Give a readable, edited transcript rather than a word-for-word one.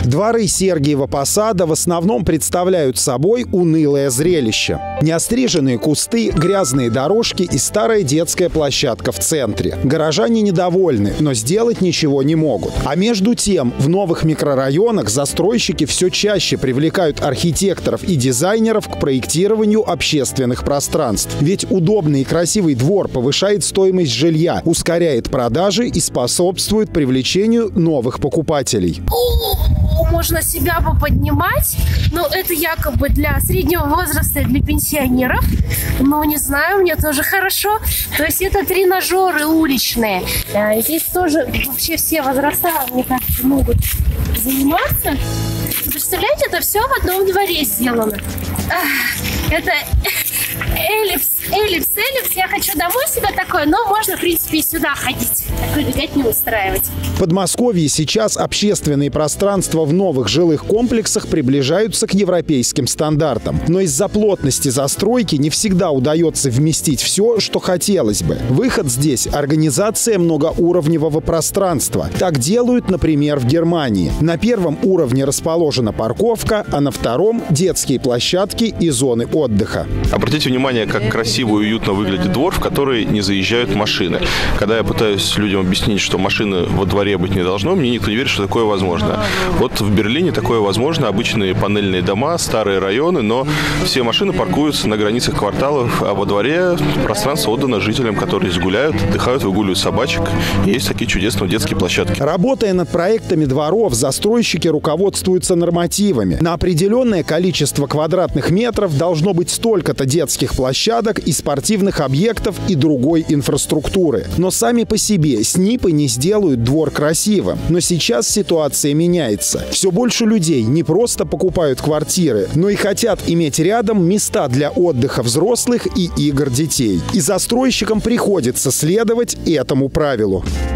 Дворы Сергиева Посада в основном представляют собой унылое зрелище. Неостриженные кусты, грязные дорожки и старая детская площадка в центре. Горожане недовольны, но сделать ничего не могут. А между тем, в новых микрорайонах застройщики все чаще привлекают архитекторов и дизайнеров к проектированию общественных пространств. Ведь удобный и красивый двор повышает стоимость жилья, ускоряет продажи и способствует привлечению новых покупателей. Можно себя поднимать, но это якобы для среднего возраста и для пенсионеров. Но не знаю, мне тоже хорошо. То есть это тренажеры уличные. Здесь тоже вообще все возраста, мне кажется, могут заниматься. Представляете, это все в одном дворе сделано. Это эллипс. Я хочу домой себе такое, но можно, в принципе, и сюда ходить. Такую беготню устраивать. В Подмосковье сейчас общественные пространства в новых жилых комплексах приближаются к европейским стандартам. Но из-за плотности застройки не всегда удается вместить все, что хотелось бы. Выход здесь – организация многоуровневого пространства. Так делают, например, в Германии. На первом уровне расположена парковка, а на втором – детские площадки и зоны отдыха. Обратите внимание, как красиво и уютно выглядит двор, в который не заезжают машины. Когда я пытаюсь людям объяснить, что машины во дворе быть не должно, мне никто не верит, что такое возможно. Вот в Берлине такое возможно. Обычные панельные дома, старые районы, но все машины паркуются на границах кварталов, а во дворе пространство отдано жителям, которые здесь гуляют, отдыхают, выгуливают собачек. И есть такие чудесные детские площадки. Работая над проектами дворов, застройщики руководствуются нормативами. На определенное количество квадратных метров должно быть столько-то детских площадок и спортивных объектов и другой инфраструктуры. Но сами по себе СНИПы не сделают двор красивым. Но сейчас ситуация меняется. Все больше людей не просто покупают квартиры, но и хотят иметь рядом места для отдыха взрослых и игр детей. И застройщикам приходится следовать этому правилу.